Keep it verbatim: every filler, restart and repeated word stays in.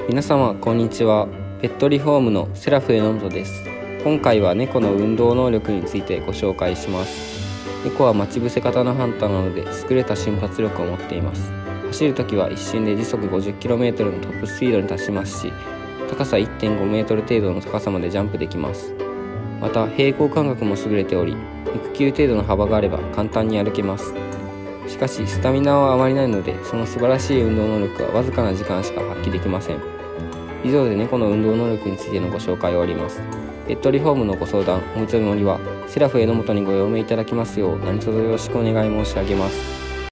皆様こんにちは。ペットリフォームのセラフ榎本です。今回は猫の運動能力についてご紹介します。猫は待ち伏せ型のハンターなので優れた瞬発力を持っています。走るときは一瞬で時速 ごじゅっキロメートル のトップスピードに達しますし、高さ いってんごメートル程度の高さまでジャンプできます。また平衡感覚も優れており、肉球程度の幅があれば簡単に歩けます。しかしスタミナはあまりないので、その素晴らしい運動能力はわずかな時間しか発揮できません。以上で猫の運動能力についてのご紹介を終わります。ペットリフォームのご相談、お見積もりはセラフ榎本にご用命いただきますよう何卒よろしくお願い申し上げます。